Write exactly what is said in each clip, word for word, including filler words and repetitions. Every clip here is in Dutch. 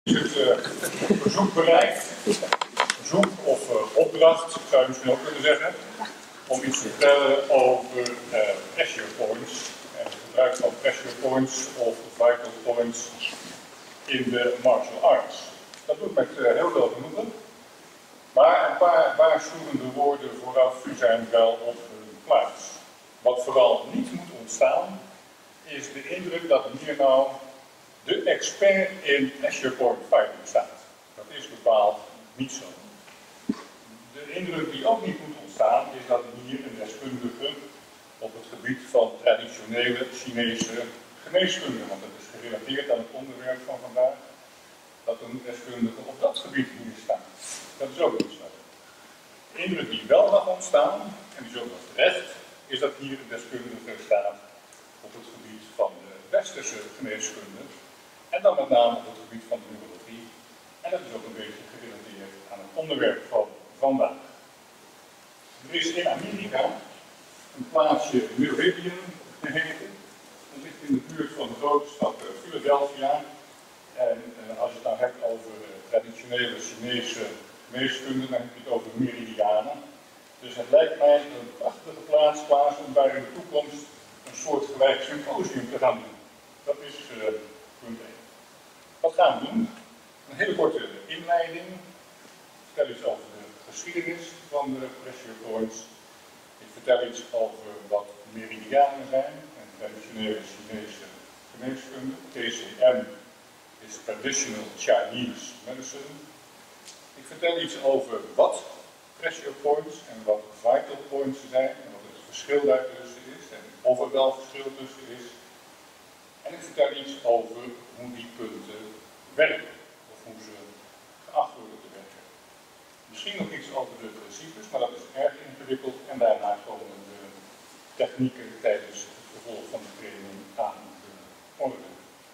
is het uh, verzoek bereikt, verzoek of uh, opdracht, zou je misschien ook kunnen zeggen, om iets te vertellen over uh, pressure points en het gebruik van pressure points of vital points in de martial arts. Dat doe ik met uh, heel veel genoegen, maar een paar waarschuwende woorden vooraf zijn wel op hun plaats. Wat vooral niet moet ontstaan, is de indruk dat hier nou de expert in pressure point fighting staat. Dat is bepaald niet zo. De indruk die ook niet moet ontstaan is dat hier een deskundige op het gebied van traditionele Chinese geneeskunde, want dat is gerelateerd aan het onderwerp van vandaag, dat een deskundige op dat gebied hier staat. Dat is ook niet zo. De indruk die wel mag ontstaan, en die is ook wel terecht, is dat hier een deskundige staat op het gebied van de westerse geneeskunde. En dan met name op het gebied van de neurologie. En dat is ook een beetje gerelateerd aan het onderwerp van vandaag. Er is in Amerika een plaatsje Meridian geheten. Dat ligt in de buurt van de grote stad Philadelphia. En uh, als je het nou hebt over uh, traditionele Chinese geneeskunde, dan heb je het over meridianen. Dus het lijkt mij een prachtige plaats, plaats om daar in de toekomst een soort gelijk symposium te gaan doen. Dat is uh, punt één. Wat gaan we doen? Een hele korte inleiding. Ik vertel iets over de geschiedenis van de pressure points. Ik vertel iets over wat meridianen zijn en traditionele Chinese geneeskunde. T C M is Traditional Chinese Medicine. Ik vertel iets over wat pressure points en wat vital points zijn en wat het verschil daartussen is en of er wel verschil tussen is. En ik vertel iets over hoe die punten werken, of hoe ze geacht worden te werken. Misschien nog iets over de principes, maar dat is erg ingewikkeld. En daarna komen de technieken tijdens het vervolg van de training aan de orde.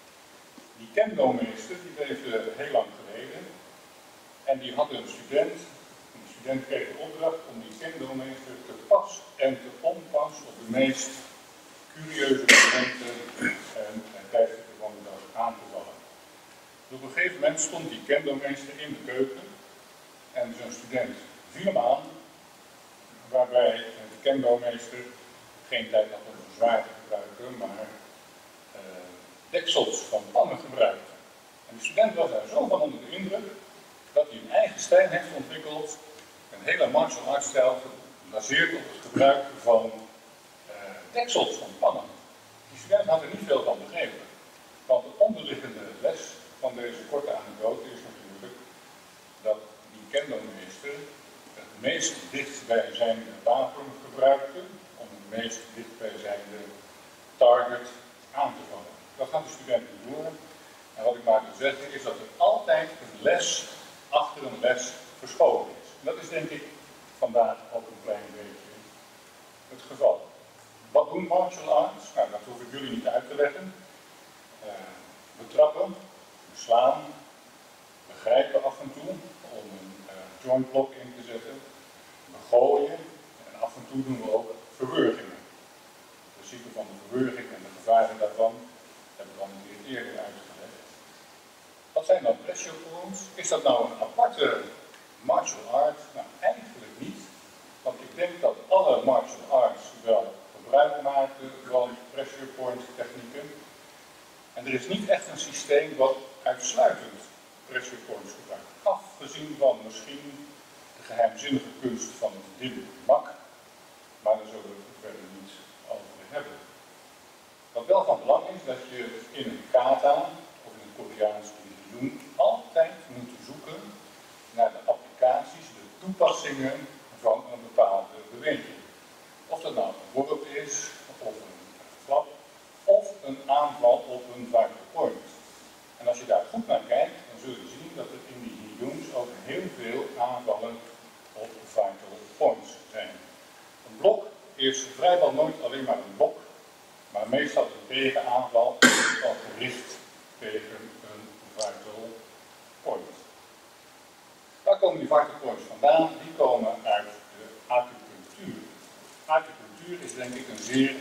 Die Kendo-meester die leefde heel lang geleden en die had een student. Een student kreeg de opdracht om die Kendo-meester te pas en te onpas op de meest curieuze momenten en, en tijdstippen van de dag aan te vallen. Dus op een gegeven moment stond die Kendo-meester in de keuken en zo'n student viel hem aan, waarbij de Kendo-meester geen tijd had om een zwaard te gebruiken, maar uh, deksels van pannen gebruikte. En de student was daar zo van onder de indruk dat hij een eigen stijl heeft ontwikkeld, een hele martial arts stijl gebaseerd op het gebruik van uh, deksels van pannen. Die student had er niet veel van begrepen, want de onderliggende les van deze korte anekdote is natuurlijk dat die Kendo-meester het meest dichtbijzijnde wapen gebruikte om het meest dichtbijzijnde target aan te vallen. Dat gaat de student niet doen. En wat ik maar wil zeggen is dat er altijd een les achter een les verscholen is. En dat is denk ik vandaag ook een klein beetje het geval. Wat doen martial arts? Nou, dat hoef ik jullie niet uit te leggen. Uh, we trappen, we slaan, we grijpen af en toe om een uh, joint block in te zetten. We gooien en af en toe doen we ook verwurgingen. Het principe van de verwurging en de gevaren daarvan hebben we al een keer eerder uitgelegd. Wat zijn dan pressure points? Is dat nou een aparte martial art? Nou, eigenlijk niet. Want ik denk dat alle martial arts wel gebruik maken van pressure point technieken. En er is niet echt een systeem wat uitsluitend pressure points gebruikt. Afgezien van misschien de geheimzinnige kunst van het Dim Mak. Maar daar zullen we het verder niet over hebben. Wat wel van belang is, dat je in een kata of in een Koreaans doen altijd moet zoeken naar de applicaties, de toepassingen van een bepaalde beweging. Of dat nou een worp is, of een flap, of een aanval op een vital point. En als je daar goed naar kijkt, dan zul je zien dat er in die Hiyuns ook heel veel aanvallen op vital points zijn. Een blok is vrijwel nooit alleen maar een blok, maar meestal een tegenaanval al gericht tegen een vital point. Waar komen die vital points vandaan? Die komen uit de acupunctuur. Acupunctuur is denk ik een zeer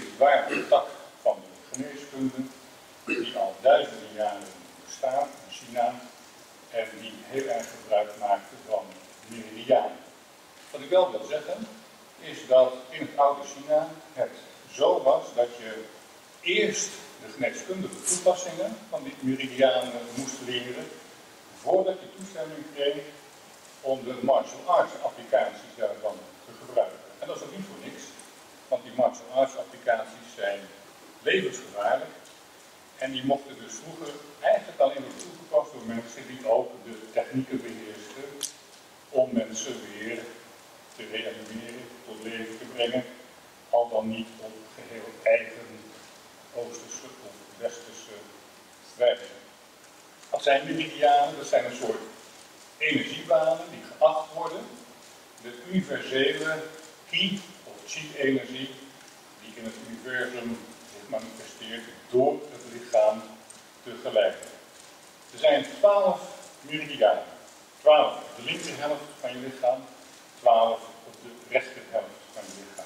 eerbiedwaardige tak van de geneeskunde die al duizenden jaren bestaat in China. China en die heel erg gebruik maakte van meridianen. Wat ik wel wil zeggen, is dat in het oude China het zo was dat je eerst de geneeskundige toepassingen van die meridianen moest leren, voordat je toestemming kreeg om de martial arts applicaties daarvan te gebruiken. En dat is ook niet voor niks, want die martial arts applicaties zijn levensgevaarlijk en die mochten dus vroeger eigenlijk alleen worden toegepast door mensen die ook de technieken beheersten om mensen weer te reanimeren, tot leven te brengen, al dan niet op geheel eigen Oosterse of Westerse wijze. Wat zijn meridianen? Dat zijn een soort energiebanen die geacht worden de universele ki of chi-energie die in het universum zich manifesteert door het lichaam te geleiden. Er zijn twaalf meridianen. twaalf op de linkerhelft van je lichaam, twaalf op de rechterhelft van je lichaam.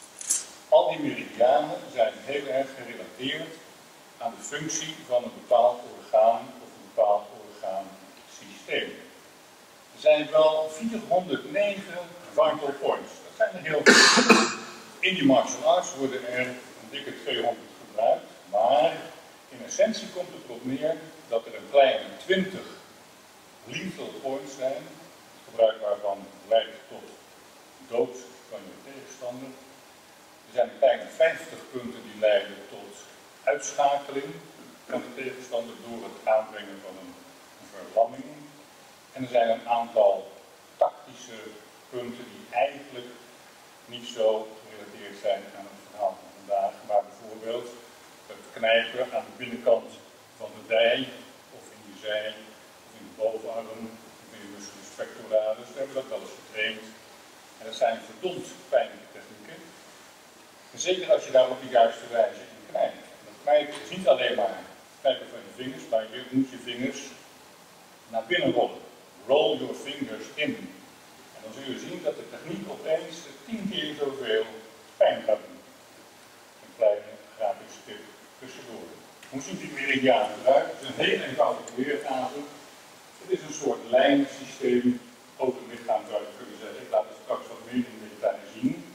Al die meridianen zijn heel erg gerelateerd aan de functie van een bepaald orgaan of een bepaald orgaansysteem. Er zijn wel vierhonderdnegen vital points. Dat zijn er heel veel. In die martial arts worden er een dikke tweehonderd gebruikt, maar in essentie komt het erop neer dat er een kleine twintig lethal points zijn, het gebruik waarvan leidt tot dood van je tegenstander. Er zijn een kleine vijftig punten die leiden tot uitschakeling van de tegenstander door het aanbrengen van een verlamming. En er zijn een aantal tactische punten die eigenlijk niet zo gerelateerd zijn aan het verhaal van vandaag, maar bijvoorbeeld het knijpen aan de binnenkant van de dij, of in je zij, of in de bovenarm, of in je musculus pectoralis. We hebben dat wel eens getraind. En dat zijn verdomd pijnlijke technieken. En zeker als je daar op de juiste wijze in knijpt. Dat knijpen is niet alleen maar knijpen van je vingers, maar je moet je vingers naar binnen rollen. Roll your fingers in. En dan zul je zien dat de techniek opeens tien keer zoveel pijn gaat doen. Een kleine grafische tip tussendoor. Hoe ziet die meridiaan eruit? Het is een heel eenvoudige weergave. Het is een soort lijnensysteem over het lichaam, zou je kunnen zeggen. Ik laat het straks wat meer in detail zien.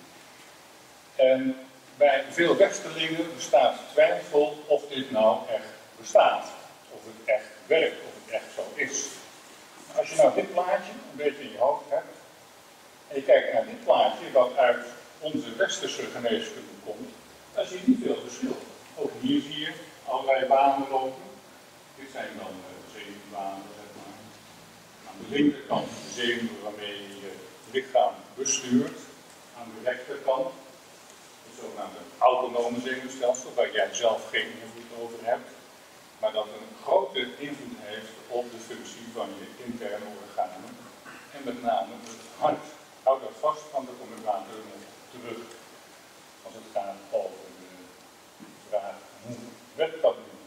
En bij veel westerlingen bestaat twijfel of dit nou echt bestaat. Of het echt werkt, of het echt zo is. Als je nou dit plaatje een beetje in je hoofd hebt, en je kijkt naar dit plaatje wat uit onze westerse geneeskunde komt, dan zie je niet veel verschil. Ook hier zie je allerlei banen lopen. Dit zijn dan uh, zenuwbanen, zeg maar. Aan de linkerkant de zenuwen waarmee je je lichaam bestuurt. Aan de rechterkant het zogenaamde autonome zenuwstelsel, waar jij zelf geen invloed over hebt, maar dat een grote invloed heeft op de functie van je interne organen en met name het hart. Houd dat vast, want daar kom ik later nog terug als het gaat over de vraag hoe werkt dat nu.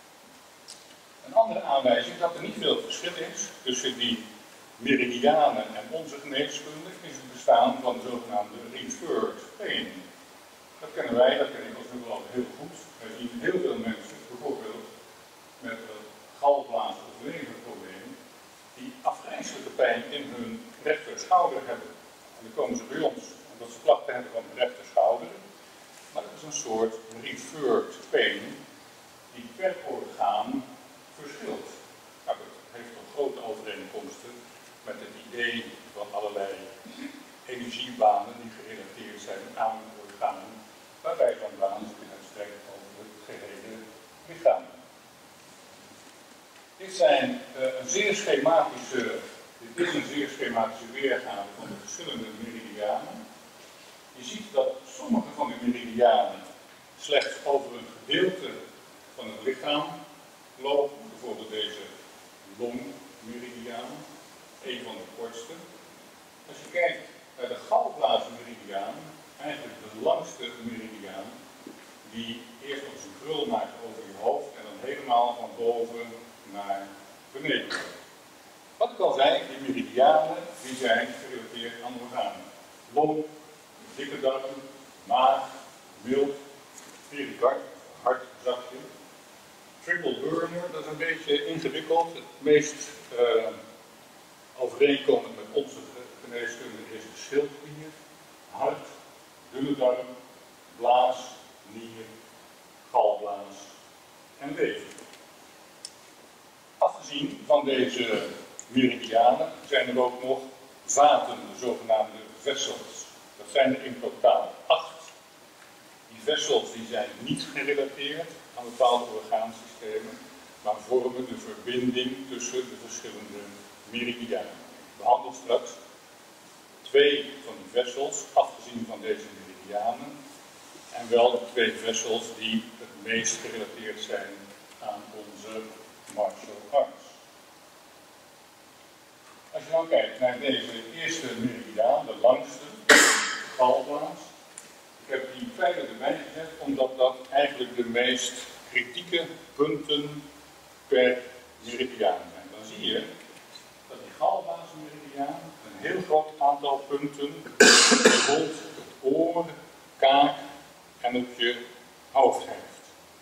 Een andere aanwijzing dat er niet veel verschil is tussen die meridianen en onze geneeskunde is het bestaan van de zogenaamde referred pain. Dat kennen wij, dat ken ik als nu al heel goed. Wij zien heel veel mensen, bijvoorbeeld met een galblaas- of leverprobleem, die afgrijselijke pijn in hun rechterschouder hebben. En dan komen ze bij ons omdat ze klachten hebben van de rechterschouder. Maar dat is een soort referred pain die per orgaan verschilt. Nou, dat heeft toch grote overeenkomsten met het idee van allerlei energiebanen die gerelateerd zijn aan organen, waarbij zo'n baan zich uitstrekt over het gehele lichaam. Dit zijn uh, een zeer schematische, dit is een zeer schematische weergave van de verschillende meridianen. Je ziet dat sommige van de meridianen slechts over een gedeelte van het lichaam lopen. Bijvoorbeeld deze longmeridiaan, een van de kortste. Als je kijkt naar de galblaasmeridiaan, eigenlijk de langste meridiaan, die eerst nog eens een krul maakt over je hoofd en dan helemaal van boven naar beneden. Wat ik al zei, die meridianen die zijn gerelateerd aan organen. Long, dikke darm, maag, mild, pericard, hartzakje. triple burner, dat is een beetje ingewikkeld. Het meest uh, overeenkomend met onze geneeskunde is de schildklier, hart, dunne darm, blaas, nier, galblaas en lever. Afgezien van deze meridianen zijn er ook nog vaten, de zogenaamde vessels. Dat zijn er in totaal acht. Die vessels die zijn niet gerelateerd aan bepaalde orgaansystemen, maar vormen de verbinding tussen de verschillende meridianen. Ik behandel straks twee van die vessels, afgezien van deze meridianen, en wel de twee vessels die het meest gerelateerd zijn aan onze martial arts. Als je dan kijkt naar deze eerste meridiaan, de langste, de galblaas. Ik heb die pijlen erbij gezet omdat dat eigenlijk de meest kritieke punten per meridiaan zijn. Dan zie je dat die galblaasmeridiaan een heel groot aantal punten rond het oor, kaak en op je hoofd heeft.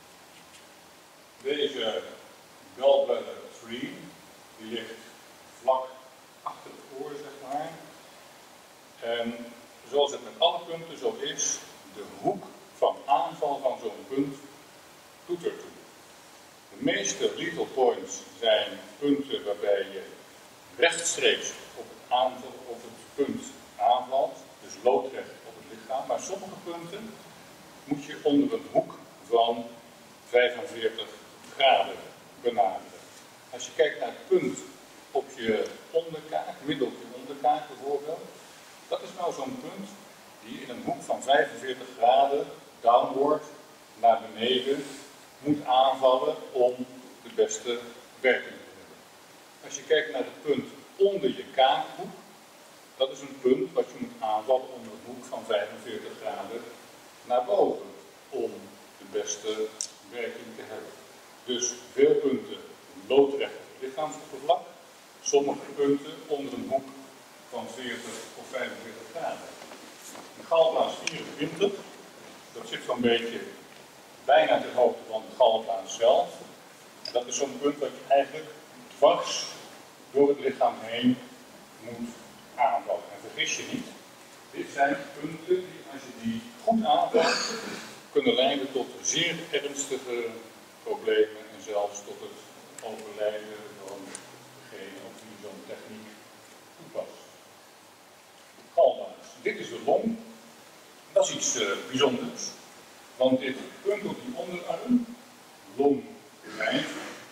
Deze gallbladder drie, die ligt vlak achter het oor, zeg maar. En zoals het met alle punten zo is, de hoek van aanval van zo'n punt doet ertoe. De meeste lethal points zijn punten waarbij je rechtstreeks op het, aanval, op het punt aanvalt, dus loodrecht op het lichaam. Maar sommige punten moet je onder een hoek van vijfenveertig graden benaderen. Als je kijkt naar het punt op je onderkaak, middel op je onderkaak bijvoorbeeld, dat is nou zo'n punt die in een hoek van vijfenveertig graden downward naar beneden moet aanvallen om de beste werking te hebben. Als je kijkt naar het punt onder je kaakhoek, dat is een punt wat je moet aanvallen onder een hoek van vijfenveertig graden naar boven om de beste werking te hebben. Dus veel punten loodrecht op het lichaamsoppervlak, sommige punten onder een hoek van veertig of vijfenveertig graden. De galblaas vierentwintig, dat zit zo'n beetje bijna ter hoogte van de galblaas zelf. En dat is zo'n punt dat je eigenlijk dwars door het lichaam heen moet aanvallen. En vergis je niet, dit zijn punten die, als je die goed aanvalt, kunnen leiden tot zeer ernstige problemen en zelfs tot het overlijden van degene op wie zo'n techniek toepast. Galblaas. Dit is de long. Dat is iets uh, bijzonders. Want dit punt op die onderarm, long vijf,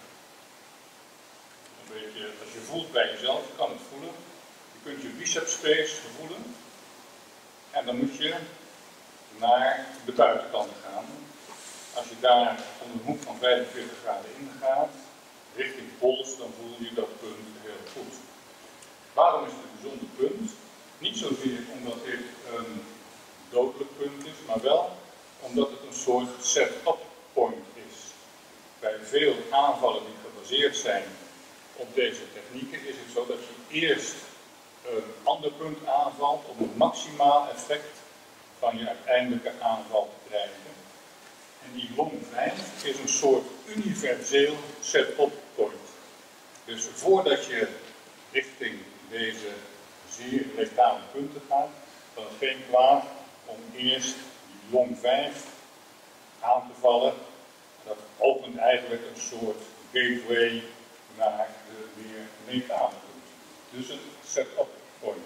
een beetje, als je voelt bij jezelf, je kan het voelen. Je kunt je biceps space voelen. En dan moet je naar de buitenkant gaan. Als je daar onder een hoek van vijfenveertig graden in gaat, richting pols, dan voel je dat punt heel goed. Waarom is het een bijzonder punt? Niet zozeer omdat dit een dodelijk punt is, maar wel omdat het een soort set-up point is. Bij veel aanvallen die gebaseerd zijn op deze technieken is het zo dat je eerst een ander punt aanvalt om een maximaal effect van je uiteindelijke aanval te krijgen. En die long vijf is een soort universeel set-up point. Dus voordat je richting deze zeer letale punten gaat, dan is het geen kwaad om eerst die long vijf aan te vallen. Dat opent eigenlijk een soort gateway naar de meer letale punten. Dus een set-up point.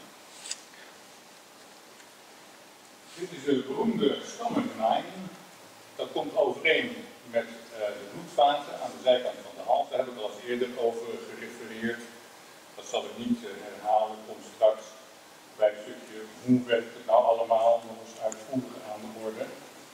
Dit is de beroemde stomach-line. Dat komt overeen met uh, de bloedvaten aan de zijkant van de hals. Daar heb ik al eens eerder over gerefereerd. Dat zal ik niet uh, herhalen. Komt straks bij het stukje hoe werkt het nou allemaal nog eens uitvoerig aan de orde.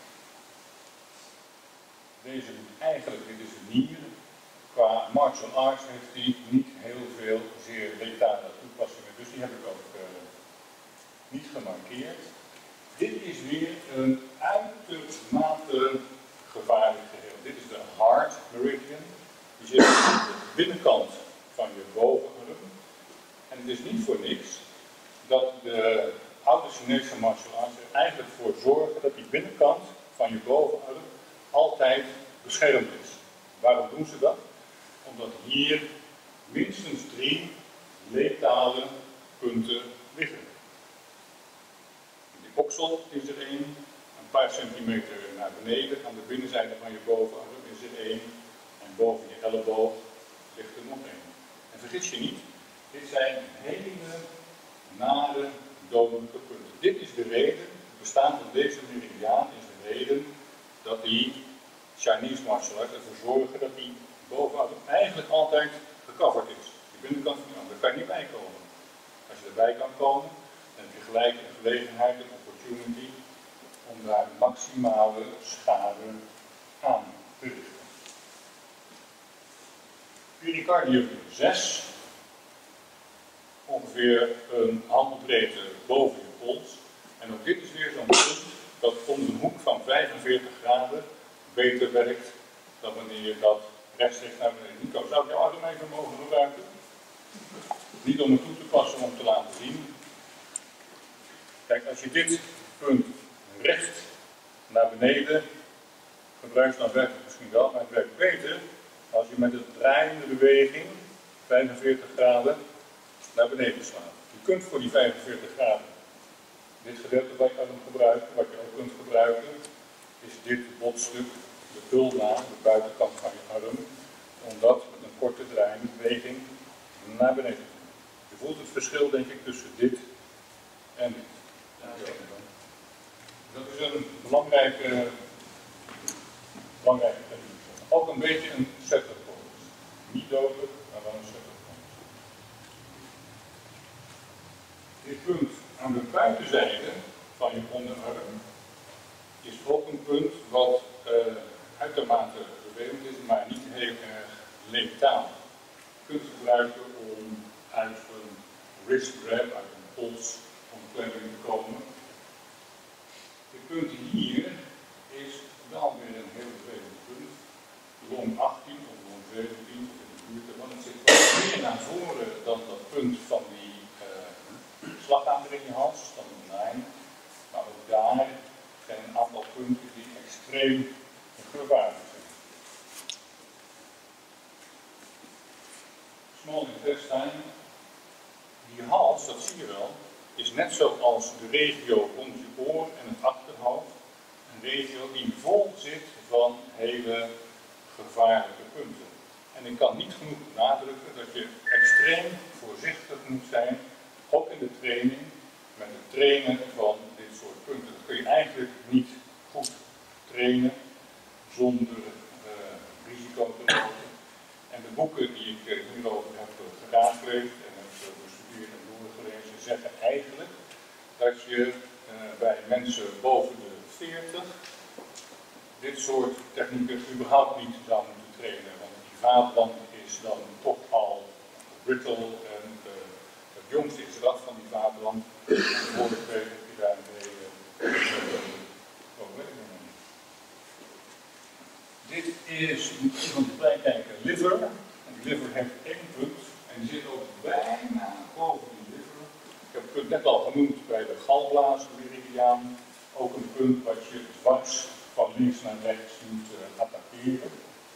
Deze moet eigenlijk, dit is de nier. Qua martial arts heeft die niet heel veel zeer letale toepassingen. Dus die heb ik ook uh, niet gemarkeerd. Dit is weer een uitermate gevaarlijk geheel. Dit is de heart meridian. Die zit aan de binnenkant van je bovenarm. En het is niet voor niks dat de oude Chinese martial arts er eigenlijk voor zorgen dat die binnenkant van je bovenarm altijd beschermd is. Waarom doen ze dat? Omdat hier minstens drie letale punten liggen. In de oksel is er één, een paar centimeter naar beneden, aan de binnenzijde van je bovenarm is er één, en boven je elleboog ligt er nog één. En vergis je niet, dit zijn hele nare, dodelijke punten. Dit is de reden, het bestaan van deze meridiaan is de reden dat die Chinese martial art ervoor zorgen dat die bovenarm eigenlijk altijd gecoverd is. De binnenkant van je arm, daar kan je niet bij komen. Als je erbij kan komen, dan heb je gelijk een gelegenheid, een opportunity, om daar maximale schade aan te richten. Pericardium zes, ongeveer een handbreedte boven je pols. En ook dit is weer zo'n punt dat om een hoek van vijfenveertig graden beter werkt dan wanneer je dat rechtstreeks naar beneden. Nico, zou ik jouw arm even mogen gebruiken? Niet om het toe te passen, om te laten zien. Kijk, als je dit punt recht naar beneden gebruikt, dan werkt het misschien wel, maar het werkt beter als je met een draaiende beweging vijfenveertig graden naar beneden slaat. Je kunt voor die vijfenveertig graden dit gedeelte wat je arm gebruiken. Wat je ook kunt gebruiken is dit botstuk, de ulna, de buitenkant van je arm, om dat met een korte draaiende beweging naar beneden te doen. Je voelt het verschil, denk ik, tussen dit en dit. Dat is een belangrijke, belangrijke techniek. Ook een beetje een setup pose. Niet dodelijk, maar wel een setup pose. Dit punt aan de buitenzijde van je onderarm is ook een punt wat uh, uitermate vervelend is, maar niet heel erg letaal. Je kunt het gebruiken om uit een wrist grab, uit een pols, omklemming te komen. Dit punt hier is wel weer een heel vervelend punt. Long achttien of long zeventien of in de buurt ervan. Het zit wat meer naar voren dan dat punt van die uh, slagader in je hals, dan een lijn. Maar ook daar zijn een aantal punten die extreem gevaarlijk zijn. Small intestine. Die hals, dat zie je wel, is net zoals de regio rond je oor en het achterhoofd. Een regio die vol zit van hele gevaarlijke punten. En ik kan niet genoeg benadrukken dat je extreem voorzichtig moet zijn, ook in de training, met het trainen van dit soort punten. Dat kun je eigenlijk niet goed trainen zonder uh, risico te lopen. En de boeken die ik uh, hierover heb uh, geraadpleegd en heb uh, bestudeerd en doorgelezen, zeggen eigenlijk dat je uh, bij mensen boven de veertig dit soort technieken überhaupt niet zou moeten trainen. Want die vaatwand is dan toch al brittle en uh, het jongste is eraf van die vaatwand. En voor de twee heb je daarmee problemen mee. Dit is van de klein kijken liver. En die liver heeft één punt en die zit ook bijna boven die liver. Ik heb het punt net al genoemd bij de galblaasmeridiaan. Ook een punt wat je dwars van links naar rechts moet uh, attackeren.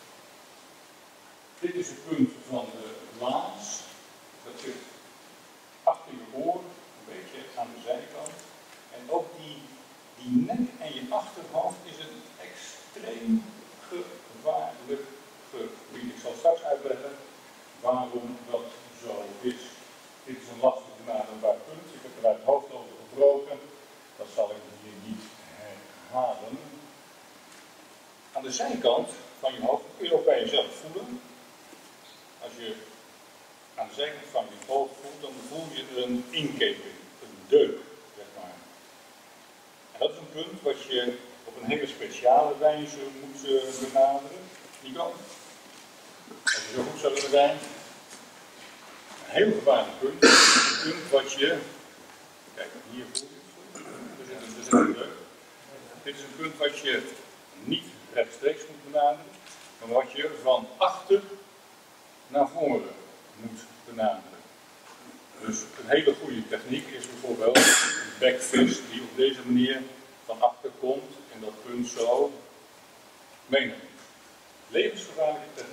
Dit is het punt van de blaas. Dat zit achter je oor, een beetje aan de zijkant. En ook die, die nek en je achterhoofd is een extreem gevaarlijk gebied. Ik zal straks uitleggen waarom dat zo is. Dit is een lastig benaderbaar punt. Ik heb er uit het hoofd over gebroken. Dat zal ik hier niet herhalen. Aan de zijkant van je hoofd kun je ook bij jezelf voelen. Als je aan de zijkant van je hoofd voelt, dan voel je een inkeping, een deuk, zeg maar. En dat is een punt wat je op een hele speciale wijze moet uh, benaderen. Nico? Als je zo goed zou willen zijn. Een heel gevaarlijk punt. Een punt wat je... Kijk, hier voel je het. Er zit een, er zit een deuk. Dit is een punt wat je niet rechtstreeks moet benaderen, maar wat je van achter naar voren moet benaderen. Dus een hele goede techniek is bijvoorbeeld een backfist die op deze manier van achter komt en dat punt zo meeneemt. Levensgevaarlijke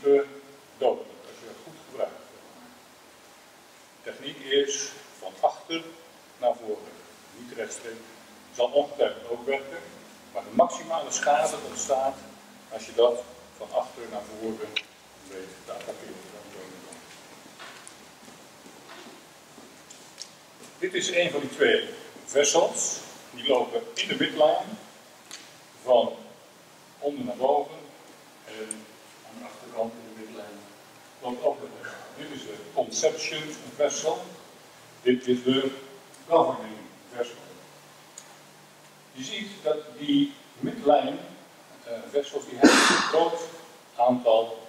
punten dodelijk, als je het goed gebruikt. De techniek is van achter naar voren, niet rechtstreeks. Het zal ongetwijfeld ook werken, maar de maximale schade ontstaat als je dat van achter naar voren weet te attackeren. Dit is een van die twee vessels. Die lopen in de midline van onder naar boven en aan de achterkant in de midline loopt ook de vessel. Dit is de conception vessel. Dit is de governing vessel. Je ziet dat die midline uh, vessels die hebben een groot aantal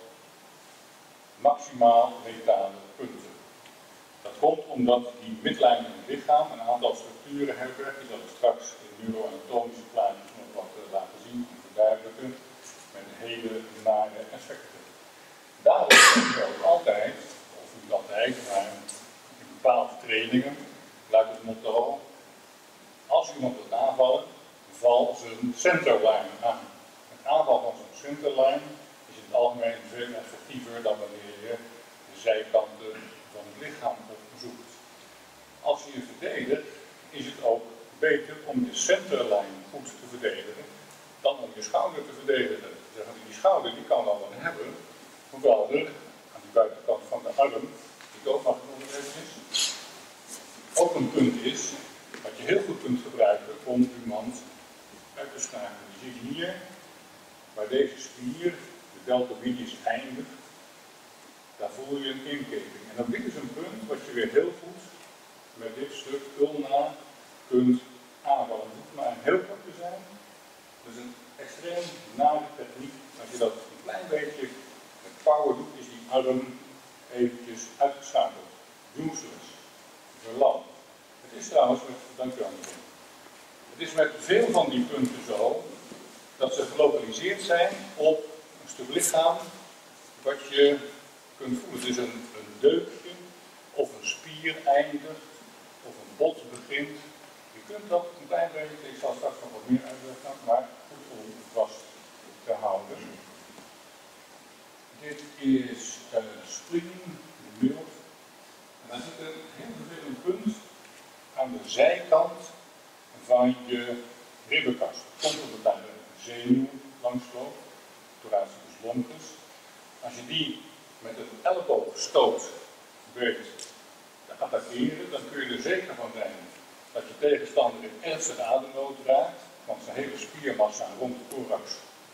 maximaal letale punten. Dat komt omdat die midline in het lichaam een aantal structuren hebben. Die zal ik straks in neuroanatomische plaatjes nog wat uh, laten zien en verduidelijken. Met hele nare effecten. Daarom is er ook altijd, of niet altijd, maar in bepaalde trainingen luidt het motto: als iemand wil aanvallen, val zijn centerline aan. Het aanval van zo'n centerline is in het algemeen veel effectiever dan wanneer je de zijkanten van het lichaam opzoekt. Als je je verdedigt, is het ook beter om je centerline goed te verdedigen dan om je schouder te verdedigen. Zeggen, die schouder die kan wel wat hebben, hoewel er aan de buitenkant van de arm, die ook mag genoemd is, ook een punt is wat je heel goed kunt gebruiken om iemand uit te schakelen. Je ziet hier, waar deze spier, de deltoides, eindigt, daar voel je een inkeping. En dan dit is een punt wat je weer heel goed met dit stuk ulna kunt aanvallen. Het hoeft maar een heel kort te zijn. Dat is een extreem nare techniek. Als je dat een klein beetje met power doet, is die arm eventjes uitgeschakeld. Useless. Verlamd. Het is trouwens, met, dank u wel, het is met veel van die punten zo dat ze gelokaliseerd zijn op een stuk lichaam wat je kunt voelen. Het is een, een deukje, of een spier eindigt, of een bot begint. Je kunt dat een klein beetje, ik zal straks nog wat meer uitleggen, maar goed om vast te houden. Dit is uh, spring, de mild. En daar zit een heel vervelend punt aan de zijkant van je ribbenkast. Komt omdat daar een zenuw langs loopt, thoracic longus. Als je die met een elleboogstoot weet te attackeren, dan kun je er zeker van zijn dat je tegenstander in ernstige ademnood raakt, want zijn hele spiermassa rond de thorax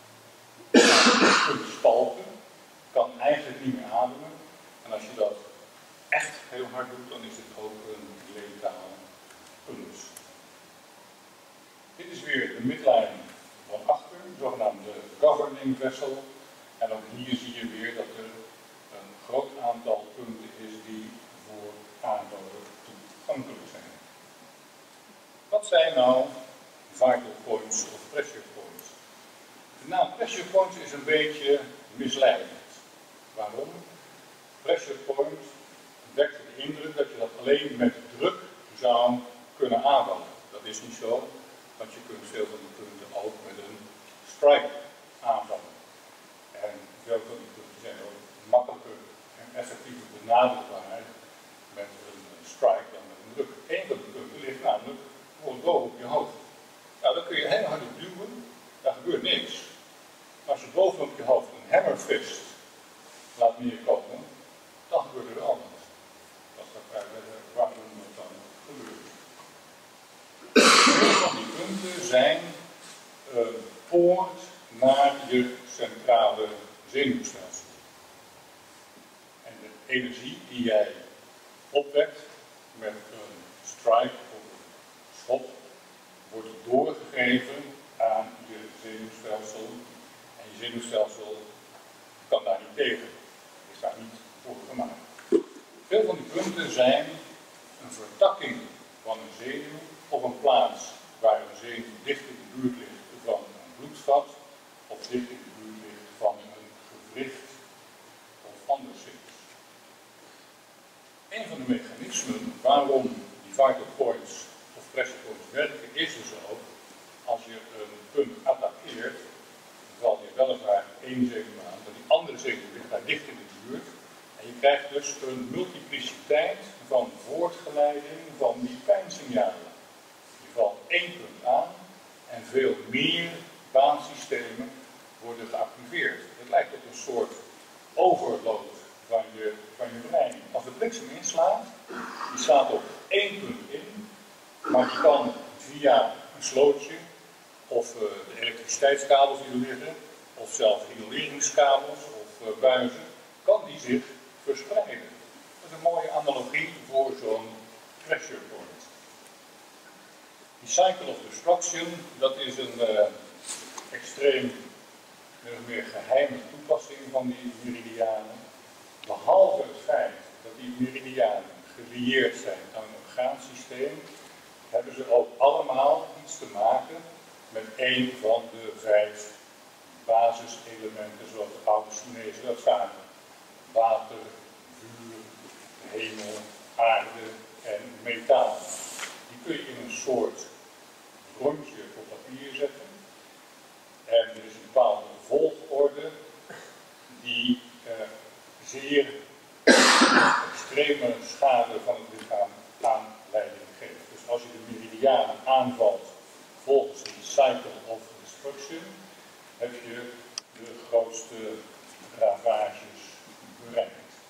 kunt spalken, kan eigenlijk niet meer ademen. En als je dat echt heel hard doet, dan is het ook een letaal punt. Dit is weer de midline van achter, de zogenaamde governing vessel. En ook hier zie je weer dat er een groot aantal punten is die voor aanvallen toegankelijk zijn. Wat zijn nou vital points of pressure points? De naam pressure points is een beetje misleidend. Waarom? Pressure point wekt de indruk dat je dat alleen met druk zou kunnen aanvallen. Dat is niet zo, want je kunt veel van die punten ook met een strike aanvallen. En veel van die punten zijn ook makkelijker en effectiever benaderbaar met een strike dan met een druk. Eén van die punten ligt namelijk gewoon boven op je hoofd. Nou, dan kun je heel hard op duwen, daar gebeurt niks. Maar als je boven op je hoofd een hammerfist laat neerkomen, dan gebeurt er wel wat. Dat gaat uitleggen waarom dat dan gebeurt. Een van die punten zijn een poort naar je centrale zenuwstelsel. En de energie die jij opwekt met een strike of een schot wordt doorgegeven aan je zenuwstelsel. En je zenuwstelsel kan daar niet tegen. Is daar niet voor gemaakt. Veel van die punten zijn een vertakking van een zenuw op een plaats waar een zenuw dicht in de buurt ligt van een bloedvat of dicht in de buurt ligt van een gewricht of anderszins. Een van de mechanismen waarom die vital points of pressure points werken is dus ook, als je een punt attaqueert, val je weliswaar één zenuw aan, maar die andere zenuw ligt daar dicht dus een multipliciteit van voortgeleiding van die pijnsignalen. Je valt één punt aan en veel meer baansystemen worden geactiveerd. Het lijkt op een soort overload van je, van je brein. Als de bliksem inslaat, die slaat op één punt in, maar die kan via een slootje of uh, de elektriciteitskabels die er liggen, of zelfs rioleringskabels of uh, buizen, kan die zich verspreiden. Dat is een mooie analogie voor zo'n pressure point. Die cycle of destruction, dat is een uh, extreem, min of meer geheime toepassing van die meridianen. Behalve het feit dat die meridianen gelieerd zijn aan een orgaansysteem, hebben ze ook allemaal iets te maken met een van de vijf basiselementen, zoals de oude Chinezen dat zagen. Water, vuur, hemel, aarde en metaal. Die kun je in een soort rondje op papier zetten. En er is een bepaalde volgorde die uh, zeer extreme schade van het lichaam aanleiding geeft. Dus als je de meridianen aanvalt volgens die cycle of destruction, heb je de grootste ravages bereikt.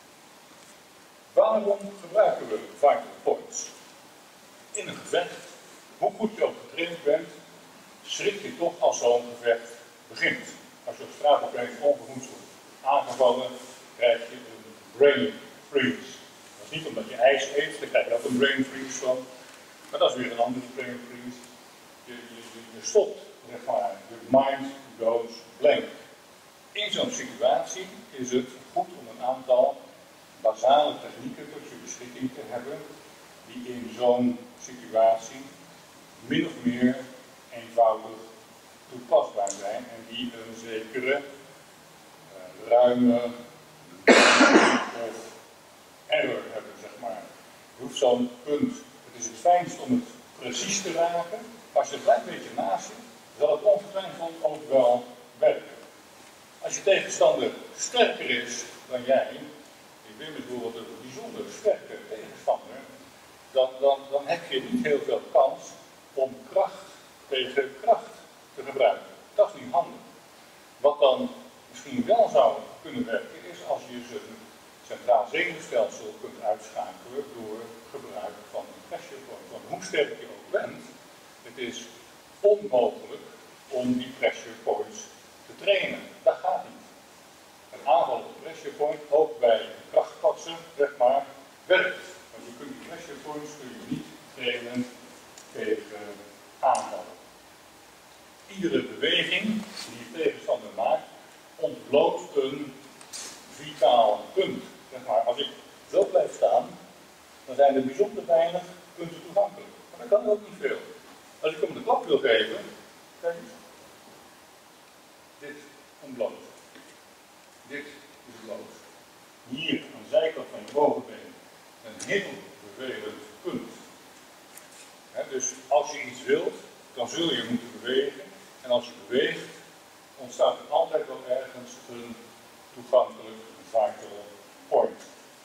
Waarom gebruiken we vital points? In een gevecht, hoe goed je ook getraind bent, schrik je toch als zo'n gevecht begint. Als je op straat opeens onverhoeds wordt aangevallen, krijg je een brain freeze. Dat is niet omdat je ijs eet, dan krijg je ook een brain freeze van. Maar dat is weer een andere brain freeze. Je, je, je, je stopt, zeg maar, je mind goes blank. In zo'n situatie is het goed om een aantal basale technieken tot je beschikking te hebben, die in zo'n situatie min of meer eenvoudig toepasbaar zijn en die een zekere uh, ruime of error hebben, zeg maar. Je hoeft zo'n punt, het is het fijnst om het precies te raken, maar als je een klein beetje naast zit, zal het ongetwijfeld ook wel werken. Als je tegenstander sterker is dan jij, ik ben bijvoorbeeld een bijzonder sterke tegenstander, dan, dan, dan heb je niet heel veel kans om kracht tegen kracht te gebruiken. Dat is niet handig. Wat dan misschien wel zou kunnen werken, is als je zijn centraal zenuwstelsel kunt uitschakelen door gebruik van een pressure point. Want hoe sterk je ook bent, het is onmogelijk om die pressure points te trainen. Dat gaat niet. Een aanval op de pressure point, ook bij krachtpatsen, zeg maar, werkt. Want je kunt die pressure points kun je niet trainen tegen aanvallen. Iedere beweging die je tegenstander maakt, ontbloot een vitaal punt. Zeg maar, als ik zo blijf staan, dan zijn er bijzonder weinig punten toegankelijk. Maar dat kan ook niet veel. Als ik hem de klap wil geven, kijk eens. Dit ontbloot. Dit is bloot. Hier aan de zijkant van je bovenbeen een heel vervelend punt. He, dus als je iets wilt, dan zul je moeten bewegen. En als je beweegt, ontstaat er altijd wel ergens een toegankelijk vital point.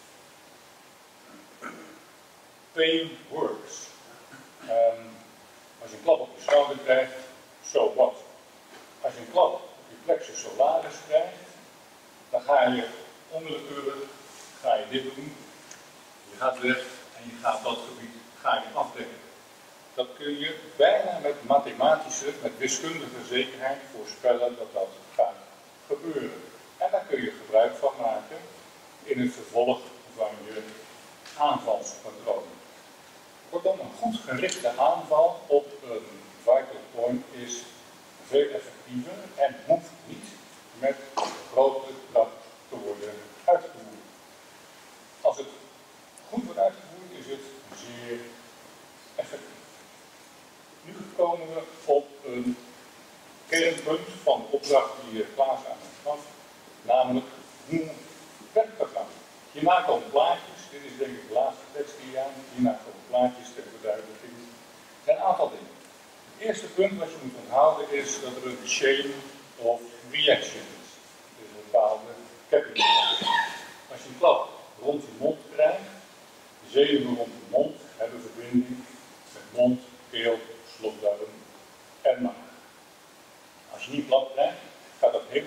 Pain works. Um, als je een klap op je schouder krijgt, so what? Als je een klap op je plexus solaris krijgt, dan ga je onwillekeurig ga je dit doen. Je gaat weg en je gaat dat gebied ga je afdekken. Dat kun je bijna met mathematische, met wiskundige zekerheid voorspellen dat dat gaat gebeuren. En daar kun je gebruik van maken in het vervolg van je aanvalspatroon. Kortom, een goed gerichte aanval op een vital point is veel effectiever en hoeft niet met grote kracht te worden uitgevoerd. Als het goed wordt uitgevoerd, is het zeer effectief. Nu komen we op een kernpunt van de opdracht die Klaas aan ons gaf, namelijk hoe werkt dat dan? Je maakt al plaatjes, dit is denk ik de laatste tekst die je aan, je maakt al plaatjes ter verduidelijking. Er zijn een aantal dingen. Het eerste punt wat je moet onthouden is dat er een chain of reaction is. Dus een bepaalde capping. Als je een klap rond je mond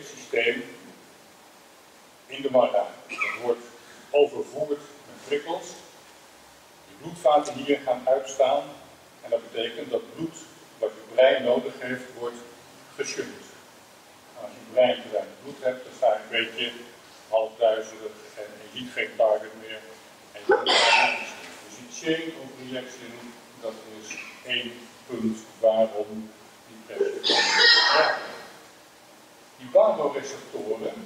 systeem in de marra. Dat wordt overvoerd met prikkels. De bloedvaten hier gaan uitstaan. En dat betekent dat bloed wat je brein nodig heeft, wordt geshunt. Als je brein te weinig bloed hebt, dan sta je een beetje halfduizelig en je ziet geen target meer. En je kunt daar niet. Dus die chain of reaction, dat is één punt waarom die pressie werkt. Die vasoreceptoren,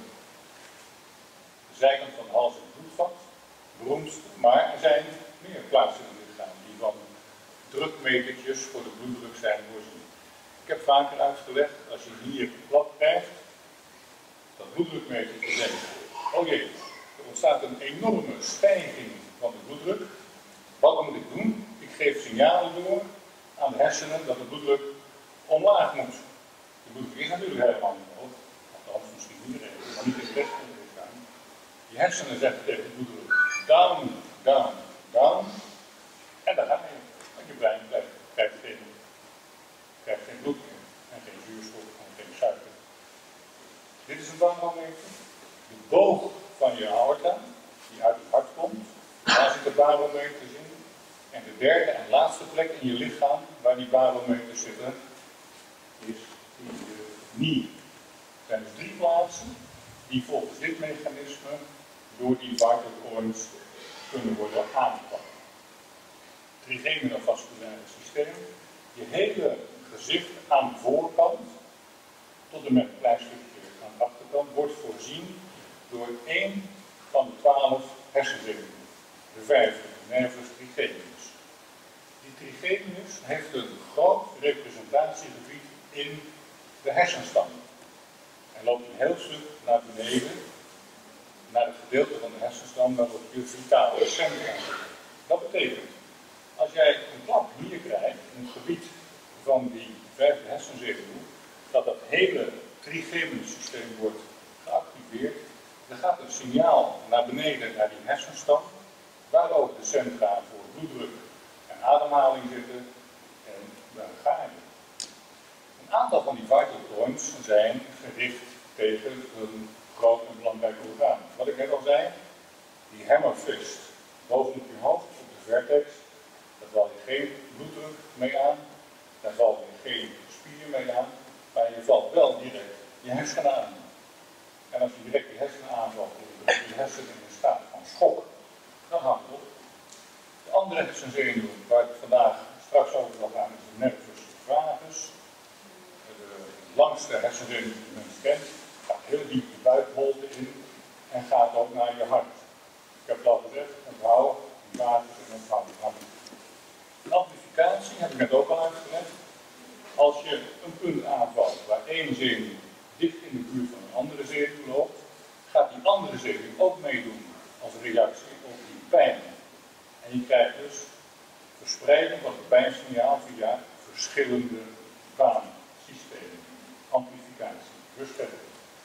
de zijkant van de hals en het bloedvat, beroemdste, maar er zijn meer plaatsen in het lichaam die van drukmetertjes voor de bloeddruk zijn voorzien. Ik heb vaker uitgelegd, als je hier plat krijgt, dat bloeddrukmetertje denkt, oh jee, er ontstaat een enorme stijging van de bloeddruk. Wat moet ik doen? Ik geef signalen door aan de hersenen dat de bloeddruk omlaag moet. De bloeddruk is natuurlijk helemaal niet hoog, althans misschien iedereen, maar niet in het rest van het lichaam. Je hersenen zeggen tegen de bloeddruk, down, down, down, en dan ga je. Want je brein krijgt, krijgt, geen, krijgt geen bloed meer, en geen zuurstof, en geen suiker. Dit is een barometer. De boog van je aorta, die uit het hart komt, daar zit de barometers in. En de derde en laatste plek in je lichaam waar die barometers zitten, is in je nier. Er zijn dus drie plaatsen die volgens dit mechanisme door die vital points kunnen worden aangepakt. Trigeminofasculaire systeem. Je hele gezicht aan de voorkant tot en met een klein stukje aan de achterkant wordt voorzien door één van de twaalf hersenzenuwen. De vijfde, nervus trigeminus. Die trigeminus heeft een groot representatiegebied in de hersenstam. En loopt een heel stuk naar beneden, naar het gedeelte van de hersenstam waarop je vitale centra. Dat betekent, als jij een klap hier krijgt, in het gebied van die vijfde hersenzenuw, dat dat hele trigeminus systeem wordt geactiveerd, dan gaat een signaal naar beneden naar die hersenstam, waar ook de centra voor bloeddruk en ademhaling zitten, en daar ga je. Een aantal van die vital points zijn gericht tegen een groot en belangrijk orgaan. Wat ik net al zei, die hammerfist bovenop je hoofd, op de vertex, daar val je geen bloeddruk mee aan, daar val je geen spier mee aan, maar je valt wel direct je hersenen aan. En als je direct je hersenen aanvalt, dan is je hersenen in een staat van schok. Dan houdt het op. De andere hersenzenuw waar ik vandaag straks over zal gaan is de nervus vagus. De langste hersenzenuw die de mens kent, gaat heel diep de buikholte in en gaat ook naar je hart. Ik heb het al gezegd, onthoud die vagus en onthoud het hart. De amplificatie heb ik net ook al uitgelegd. Als je een punt aanvalt waar één zenuw dicht in de buurt van een andere zenuw loopt, gaat die andere zenuw ook meedoen als reactie op die pijn. En je krijgt dus verspreiding van het pijnsignaal via verschillende baansystemen. Amplificatie, versterking.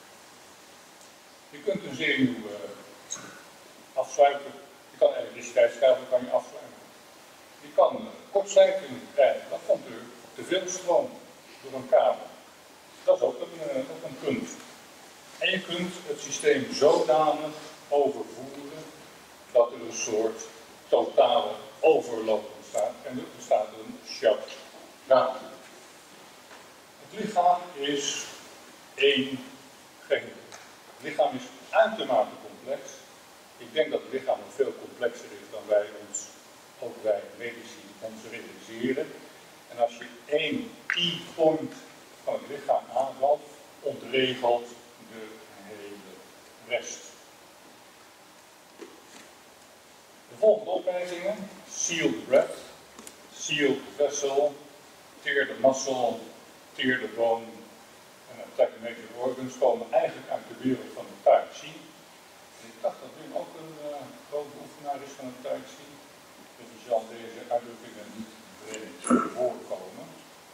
Je kunt een zenuw uh, afsluiten. Je kan elektriciteitskabel kan je afsluiten. Je kan uh, kortsluiting krijgen. Dat komt er te veel stroom door een kabel. Dat is ook een, uh, ook een punt. En je kunt het systeem zodanig overvoeren dat er een soort totale overloop ontstaat. En er bestaat een shutdown. Het lichaam is één geheel. Het lichaam is uitermate complex. Ik denk dat het lichaam nog veel complexer is dan wij ons, ook wij medici, ons realiseren. En als je één key point van het lichaam aanvalt, ontregelt de hele rest. De volgende opmerkingen: seal the breath, seal the vessel, tear the muscle, tear the bone en attack the major organs komen eigenlijk uit de wereld van de Tai Chi. En ik dacht dat Wim ook een uh, grote oefenaar is van het Tai Chi. Dus je zal deze uitdrukkingen niet breed voorkomen.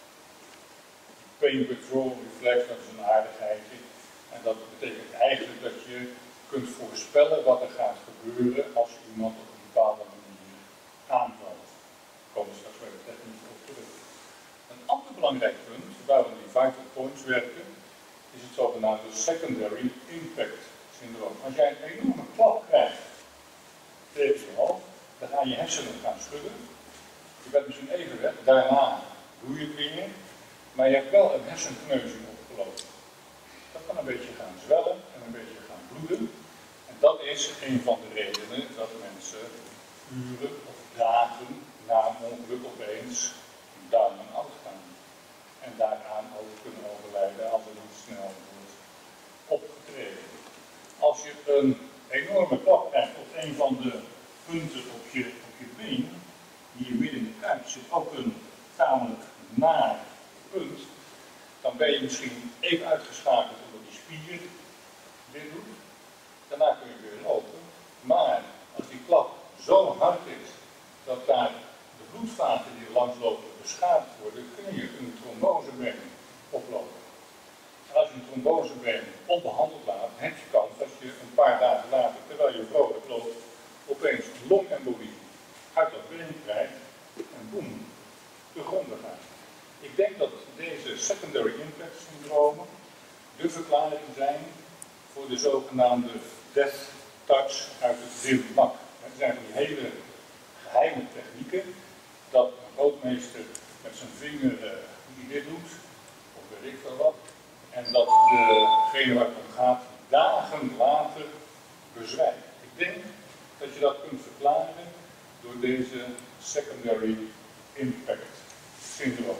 Pain withdrawal reflex, dat is een aardigheidje. En dat betekent eigenlijk dat je kunt voorspellen wat er gaat gebeuren als je iemand op een bepaalde manier aanvalt. Daar komen we straks weer technisch op terug. Een ander belangrijk punt waarom die vital points werken, is het zogenaamde second secondary impact syndroom. Als jij een enorme klap krijgt tegen je hoofd, dan gaan je hersenen gaan schudden. Je bent misschien even weg, daarna doe je het weer, maar je hebt wel een hersenkneuzing opgelopen. Dat kan een beetje gaan zwellen en een beetje gaan bloeden. En dat is een van de redenen dat mensen uren of dagen na een ongeluk opeens down en out gaan. En daaraan ook kunnen overlijden als er niet snel wordt opgetreden. Als je een enorme klap krijgt op een van de punten op je, op je been, hier midden in de kuit zit ook een tamelijk naar punt, dan ben je misschien even uitgeschakeld omdat die spier dit doet. Daarna kun je weer lopen. Maar als die klap zo hard is dat daar de bloedvaten die er langs lopen beschadigd worden, kun je een trombosebeen oplopen. En als je een trombosebeen onbehandeld laat, heb je kans dat je een paar dagen later, terwijl je vrolijk loopt, opeens longembolie uit dat been krijgt en boem, te gronden gaat. Ik denk dat deze secondary impact syndromen de verklaring zijn voor de zogenaamde death touch uit het Dim-Mak. Het zijn van die hele geheime technieken dat een grootmeester met zijn vinger uh, dit doet, of weet ik veel wat, en dat degene waar het om gaat dagen later bezwijkt. Ik denk dat je dat kunt verklaren door deze secondary impact syndroom.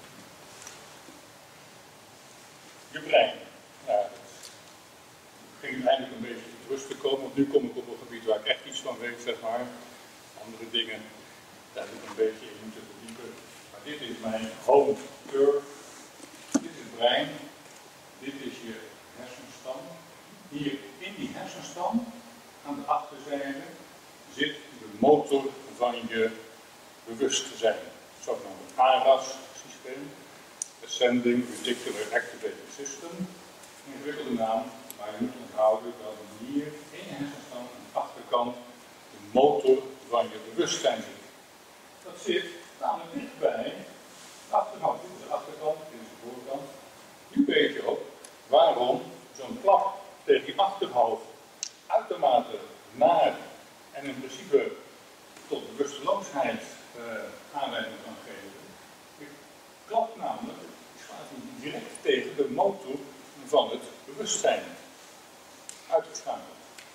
Je brein. Nou, het ging uiteindelijk een beetje tot rust te komen, want nu kom ik op een gebied waar ik echt iets van weet, zeg maar. Andere dingen, daar heb ik een beetje in moeten verdiepen. Maar dit is mijn home turf. Dit is het brein. Dit is je hersenstam. Hier in die hersenstam, aan de achterzijde, zit de motor van je bewustzijn. Het zogenaamde A R A S-systeem. Ascending Reticular Activating System. Een ingewikkelde naam, maar je moet onthouden dat hier in je hersenstam aan de achterkant de motor van je bewustzijn zit. Dat zit namelijk dichtbij de achterkant. Dit is de achterkant, dit is de voorkant. Nu weet je ook waarom zo'n klap tegen je achterhoofd uitermate naar en in principe tot bewusteloosheid uh, aanleiding kan geven. Je klapt namelijk, die slaat direct tegen de motor van het bewustzijn. Uitgeschakeld.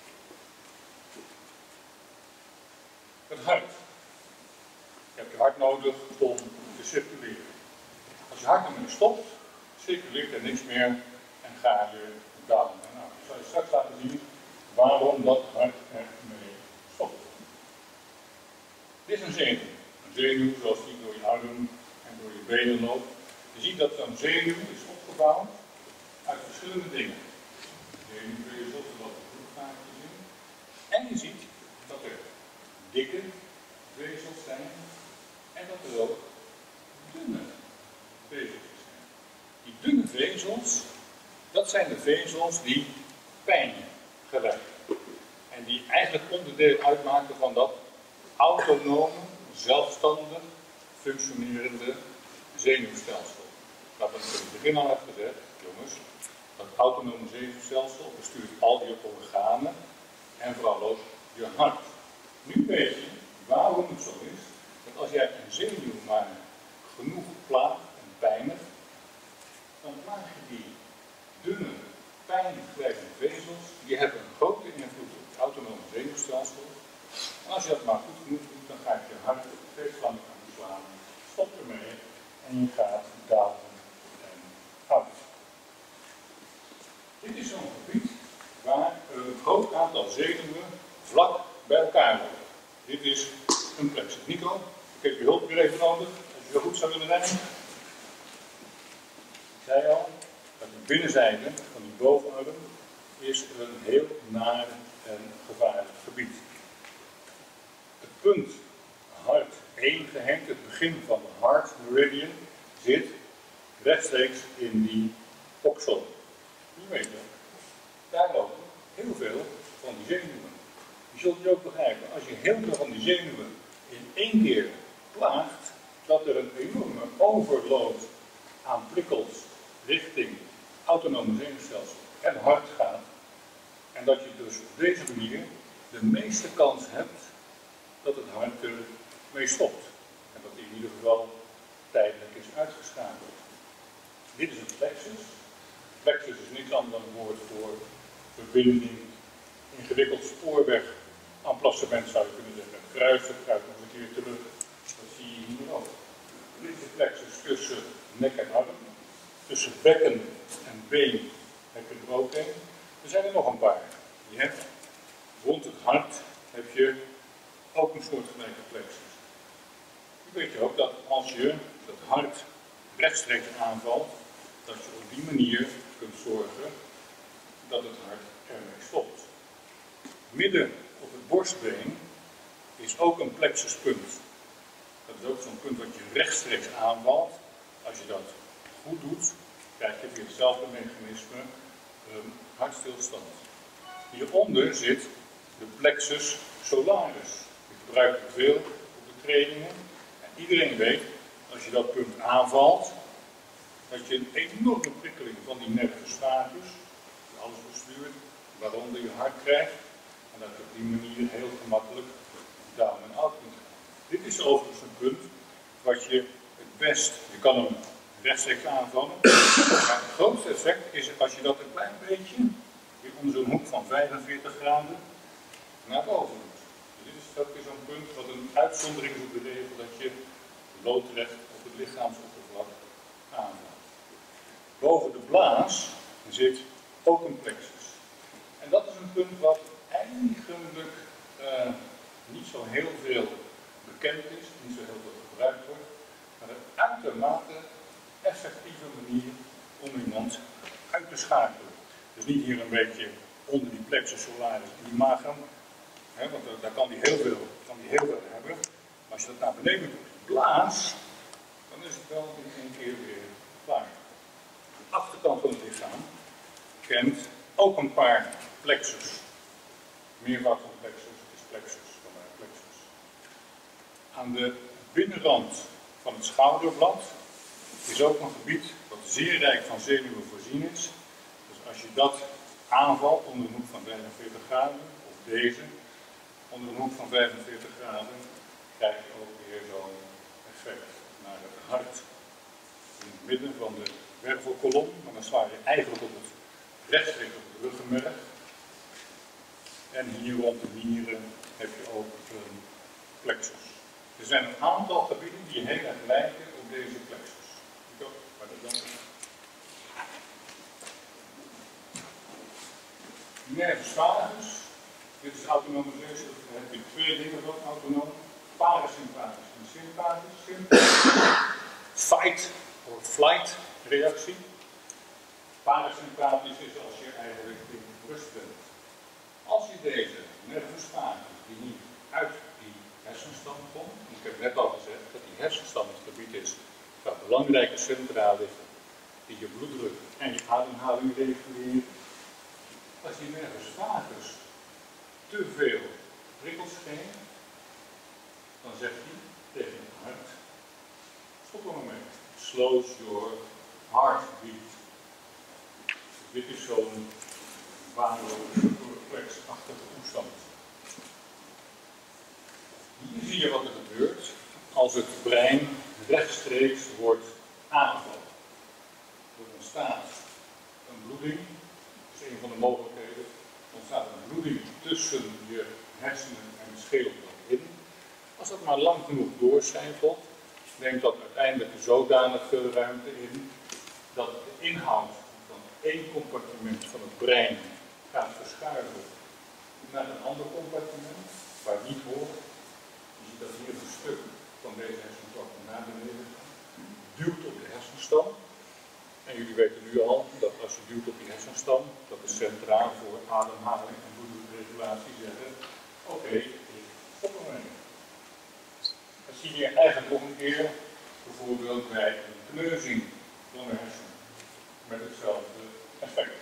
Het hart. Je hebt je hart nodig om te circuleren. Als je hart ermee stopt, circuleert er niks meer en ga je down en out. Ik zal je straks laten zien waarom dat hart ermee stopt. Dit is een zenuw. Een zenuw zoals die door je arm en door je benen loopt. Je ziet dat zo'n zenuw is opgebouwd uit verschillende dingen. Zenuwvezels, er lopen bloedvaatjes in. En je ziet dat er dikke vezels zijn en dat er ook dunne vezels zijn. Die dunne vezels, dat zijn de vezels die pijn geven. En die eigenlijk onderdeel uitmaken van dat autonome, zelfstandig functionerende zenuwstelsel. Wat ik in het begin al heb gezegd, jongens, dat autonome zenuwstelsel bestuurt al je organen en vooral ook je hart. Nu weet je waarom het zo is dat als jij een zenuw maar genoeg plaagt en pijnigt, dan plaag je die dunne, pijngrijpende vezels, die hebben een grote invloed op het autonome zenuwstelsel. En als je dat maar goed genoeg doet, dan gaat je hart steeds langer aan slaan. Stop ermee en je gaat down en out. Dit is zo'n gebied waar een groot aantal zenuwen vlak bij elkaar lopen. Dit is een plexus. Nico, ik heb je hulp weer even nodig, als je zo goed zou willen zijn. Ik zei al, dat de binnenzijde van die bovenarm is een heel naar en gevaarlijk gebied. Het punt hart één gehengd, het begin van de heart meridian, zit rechtstreeks in die oksel. Nu weet je, daar lopen heel veel van die zenuwen. Je zult je ook begrijpen, als je heel veel van die zenuwen in één keer plaagt, dat er een enorme overload aan prikkels richting autonome zenuwstelsel en hard gaat. En dat je dus op deze manier de meeste kans hebt dat het hart ermee stopt. En dat die in ieder geval tijdelijk is uitgeschakeld. Dit is een plexus. Plexus is niks anders dan een woord voor verbinding, ingewikkeld spoorweg, emplacement zou je kunnen zeggen. Kruisen, kruis nog een keer terug. Dat zie je hier ook. Dit is de plexus tussen nek en arm. Tussen bekken en been heb je er ook een. Er zijn er nog een paar. Je hebt rond het hart heb je ook een soortgelijke plexus. Nu weet je ook dat als je het hart rechtstreeks aanvalt, dat je op die manier kunt zorgen dat het hart ermee stopt. Midden op het borstbeen is ook een plexuspunt. Dat is ook zo'n punt wat je rechtstreeks aanvalt. Als je dat goed doet, krijg je weer hetzelfde mechanisme, um, hartstilstand. Hieronder zit de plexus solaris. Die gebruik ik veel op de trainingen. En iedereen weet, als je dat punt aanvalt, dat je een enorme prikkeling van die nervus vagus, die alles bestuurt, waaronder je hart krijgt, en dat je op die manier heel gemakkelijk down en out kunt gaan. Dit is overigens een punt wat je het best, je kan hem rechtstreeks aanvallen, maar het grootste effect is als je dat een klein beetje, weer onder zo'n hoek van vijfenveertig graden, naar boven doet. Dus dit is ook weer zo'n punt wat een uitzondering is op de regel dat je loodrecht op het lichaamsoppervlak aanvalt. Boven de blaas zit ook een plexus. En dat is een punt wat eigenlijk uh, niet zo heel veel bekend is, niet zo heel veel gebruikt wordt, maar een uitermate effectieve manier om iemand uit te schakelen. Dus niet hier een beetje onder die plexus solaris in die maagam, hè, want daar kan die heel veel, kan die heel veel hebben. Maar als je dat naar beneden doet, blaas, dan is het wel in één keer weer klaar. De achterkant van het lichaam kent ook een paar plexus. Meervoud van plexus is plexus, vandaar plexus. Aan de binnenrand van het schouderblad is ook een gebied wat zeer rijk van zenuwen voorzien is. Dus als je dat aanvalt onder een hoek van vijfenveertig graden, of deze onder een hoek van vijfenveertig graden, krijg je ook weer zo'n effect naar het hart. In het midden van de wervelkolom, maar dan sla je eigenlijk op het rechtstreeks op het ruggenmerg. En hier rond de nieren heb je ook een plexus. Er zijn een aantal gebieden die heel erg lijken op deze plexus. Maar dat dan... Nervus vagus. Dit is autonome zenuw. Dan heb je twee dingen van autonoom. Parasympathisch en sympathisch. Sympathisch. Fight of flight reactie. Parasympathisch is als je eigenlijk in rust bent. Als je deze nervus vagus, die niet uit die hersenstam komt, en ik heb net al gezegd dat die hersenstam het gebied is waar belangrijke centra liggen, die je bloeddruk en je ademhaling reguleren. Als die nervus vagus te veel prikkels geeft, dan zegt hij tegen het hart, stop er maar mee. Slows your heartbeat. Dit is zo'n waardeloos-reflex-achtige toestand. Hier zie je wat er gebeurt als het brein rechtstreeks wordt aangevallen. Er ontstaat een bloeding, dat is een van de mogelijkheden. Er ontstaat een bloeding tussen je hersenen en het schedelblad in. Als dat maar lang genoeg doorcijpelt, neemt dat uiteindelijk zodanige ruimte in dat de inhoud van één compartiment van het brein gaat verschuiven naar een ander compartiment waar het niet hoort. Je ziet dat hier een stuk van deze hersenstam naar beneden duwt op de hersenstam. En jullie weten nu al dat als je duwt op die hersenstam, dat de centra voor ademhaling en bloeddrukregulatie zeggen, oké, okay, ik stop ermee. Dat zie je eigenlijk nog een keer, bijvoorbeeld bij een kneuzing van de hersenen, met hetzelfde effect.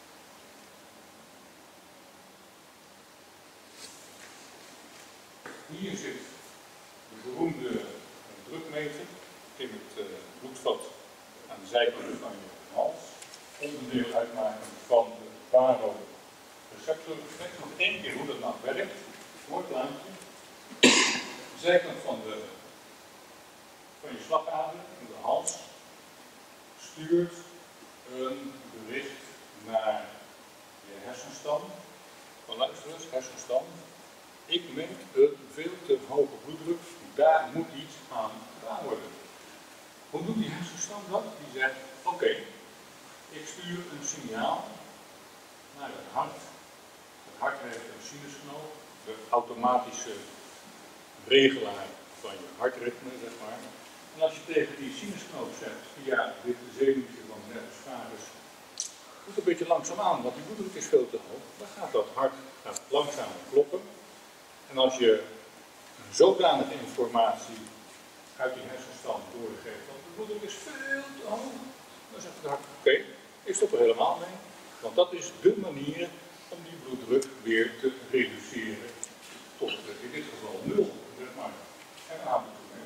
Hier zit de beroemde drukmeter in het uh, bloedvat aan de zijkant van je hals, onderdeel uitmaken van de baroreceptorreflex. Nog één keer hoe dat nou werkt. Mooi plaatje. De zijkant van, de, van je slagader, in de hals, stuurt een bericht naar je hersenstam. Van luister eens, hersenstam. Ik merk een veel te hoge bloeddruk, daar moet iets aan gedaan worden. Hoe doet die hersenstam dat? Die zegt, oké, okay, ik stuur een signaal naar het hart. Het hart heeft een sinusknoop, de automatische regelaar van je hartritme, zeg maar. En als je tegen die sinusknoop zegt, via dit zenuwtje van de nervus vagus, doet een beetje langzaam aan, want die bloeddruk is veel te hoog, dan gaat dat hart gaat langzaam kloppen. En als je een zodanige informatie uit die hersenstam doorgeeft, dat de bloeddruk is veel te hoog, dan zegt het hart, oké, okay, ik stop er helemaal mee, want dat is de manier om die bloeddruk weer te reduceren tot in dit geval nul, zeg maar. En aan te doen.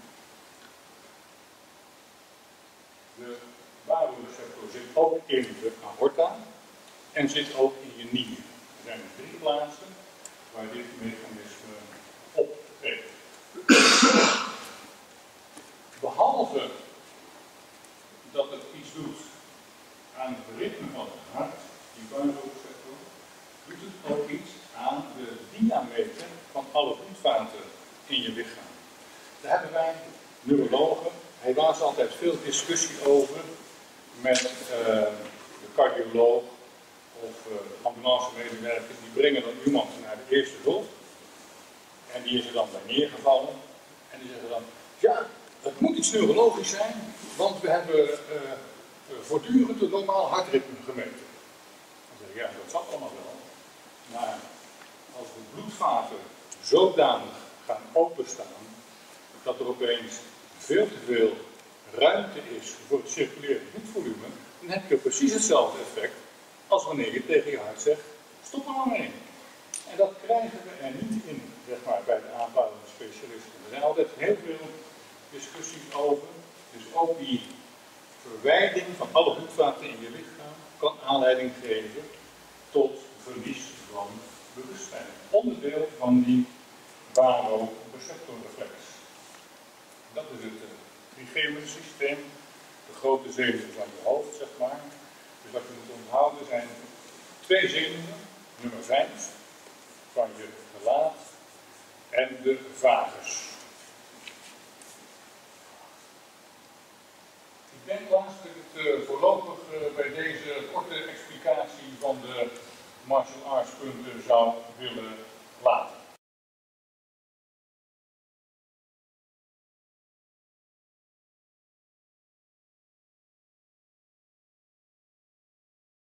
De baroreceptor zit ook in de aorta en zit ook in je nier. Er zijn er drie plaatsen waar dit mechanisme optreedt. Behalve dat het iets doet aan het ritme van het hart, die baroreceptor, doet het ook iets aan de diameter van alle bloedvaten in je lichaam. Daar hebben wij neurologen helaas altijd veel discussie over met uh, de cardioloog of uh, ambulancemedewerkers. Die brengen dan iemand naar de eerste hulp en die is er dan bij neergevallen en die zeggen dan, ja, het moet iets neurologisch zijn, want we hebben uh, uh, voortdurend een normaal hartritme gemeten. Dan zeg ik, ja, dat zal allemaal wel, maar als de bloedvaten zodanig gaan openstaan dat er opeens veel te veel ruimte is voor het circulerende bloedvolume, dan heb je precies hetzelfde effect als wanneer je tegen je hart zegt, stop er maar mee. En dat krijgen we er niet in, zeg maar, bij de aanvullende specialisten. Er zijn altijd heel veel discussies over, dus ook die verwijding van alle bloedvaten in je lichaam kan aanleiding geven tot verlies van bewustzijn. Onderdeel van die baroreceptorreflex. Dat is het uh, trigeminus systeem, de grote zenuwen van je hoofd, zeg maar. Dus wat je moet onthouden zijn twee zenuwen, nummer vijf, van je gelaat en de vagus. Ik denk laatst dat ik het uh, voorlopig uh, bij deze korte explicatie van de martial arts punten zou willen laten.